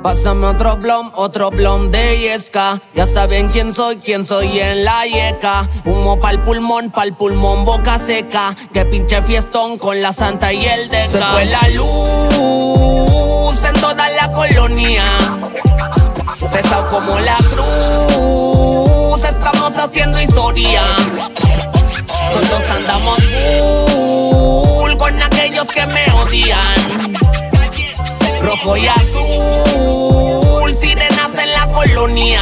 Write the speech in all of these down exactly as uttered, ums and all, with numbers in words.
Pásame otro blom, otro blom de Yesca. Ya saben quién soy, quién soy en la yeca. Humo pa'l pulmón, pa'l pulmón, boca seca. Que pinche fiestón con la santa y el deca. Se fue la luz en toda la colonia. Pesado como la cruz, estamos haciendo historia. Todos andamos full con aquellos que me odian. Rojo y azul, sirenas en la colonia.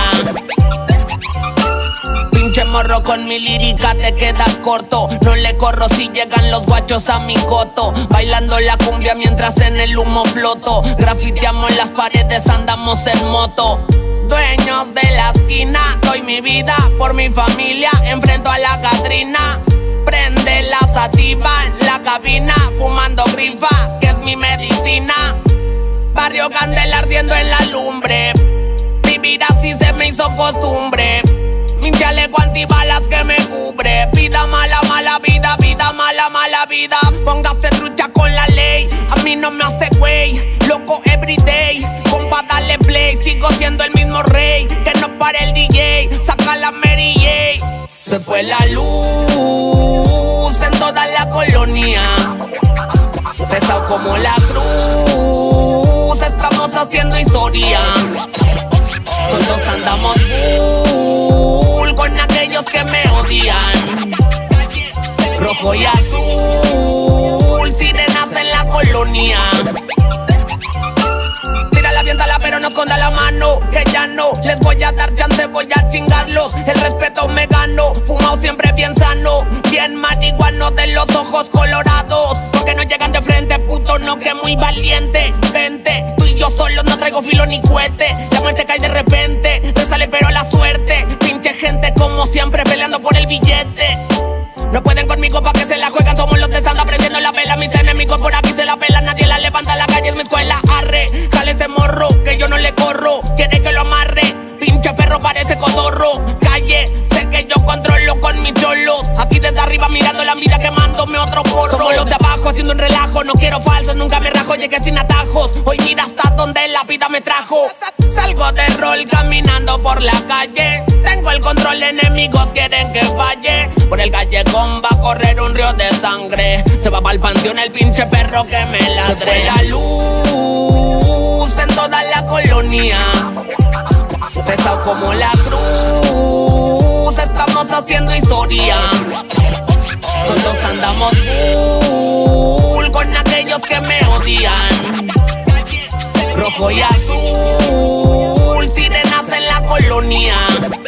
Pinche morro, con mi lírica te quedas corto. No le corro si llegan los guachos a mi coto. Bailando la cumbia mientras en el humo floto. Grafiteamos las paredes, andamos en moto. Dueños de la esquina, doy mi vida por mi familia. Enfrento a la Catrina. Prende la sativa en la cabina, fumando grifa, que es mi medicina. Barrio Candela ardiendo en la lumbre. Vivir así se me hizo costumbre. Mi chaleco antibalas que me cubre. Vida mala, mala vida, vida mala, mala vida. Póngase trucha con la ley, a mí no me hace güey. Loco everyday, compa dale play. Sigo siendo el mismo rey, que no pare el D J. Saca la Mary J. Se fue la luz en toda la colonia. Pesado como la cruz, estamos haciendo historia. Todos andamos full con aquellos que me odian. Rojo y azul, sirenas en la colonia. Tírala, aviéntala, pero no esconda la mano. Que ya no les voy a dar chance, voy a chingarlos. El respeto me gano, fumado siempre bien sano. Bien marihuano de los ojos colorados. Porque no llegan de frente, puto, no, que muy valiente. Vente, tú y yo solos, no traigo filo ni cohete. La muerte cae de repente, te sale pero la suerte. Pinche gente como siempre peleando por el billete. No pueden conmigo pa' que se la juegan, somos los de Santa prendiendo la vela. Mis enemigos por aquí se la pelan, nadie la levanta, la calle es mi escuela. Arre, jale ese morro, que yo no le corro. Quiere que lo amarre, pinche perro parece cotorro. Calle, sé que yo controlo con mis cholos. Aquí desde arriba mirando la vida, quemándome otro porro. Somos los de abajo haciendo un relajo, no quiero falsos, nunca me rajo, llegué sin atajos. Hoy mira hasta donde la vida me trajo. Salgo de rol caminando por la calle. Tengo el control, enemigos quieren que falle. Por el callejón va a correr un río de sangre. Se va pa'l panteón el pinche perro que me ladre. Se fue la luz en toda la colonia. Pesado como la cruz, estamos haciendo historia. Todos andamos full con aquellos que me odian. Rojo y azul, sirenas en la colonia.